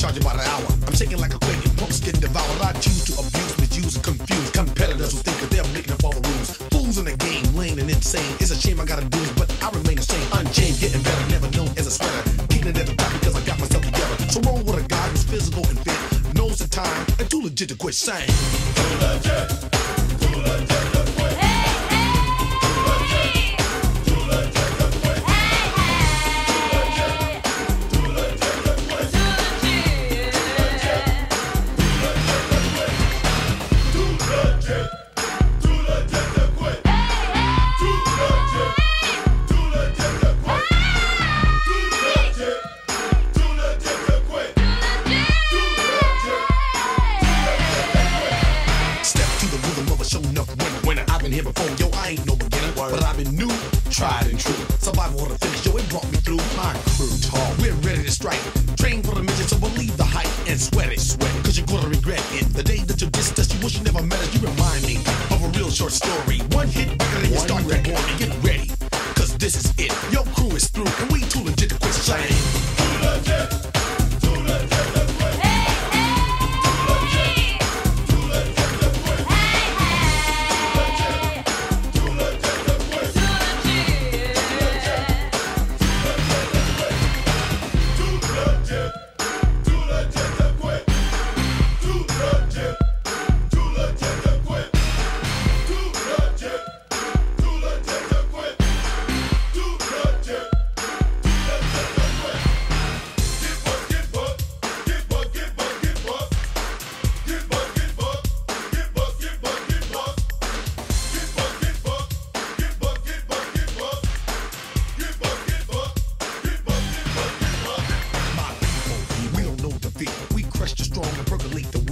charging by the hour. I'm shaking like a quake and punks getting devoured. I choose to abuse, misuse, and confuse competitors who think that they're making up all the rules. Fools in the game, lame and insane. It's a shame I gotta do this, but I remain the same. Unchained, getting better, never known as a sweater. Keeping it at the top because I got myself together. So roll with a guy who's physical and fit, knows the time, and too legit to quit saying. Too legit to quit. Hey, hey. Too legit to quit. Hey, hey. Too legit to quit. Too legit to quit. I've been here before, yo, I ain't no beginner, but I've been new, tried and true. Survival of the finish, yo, it brought me through. My crew tall, we're ready to strike. Train for the mission, so believe the hype and sweat it, cause you're gonna regret it. The day that you dissed us, you wish you never met us. You remind me of a real short story. One hit record and you start to bore me. Get ready, cause this is it. Your crew is through, and we too legit to quit saying. Too legit to quit. We crush the strong and percolate the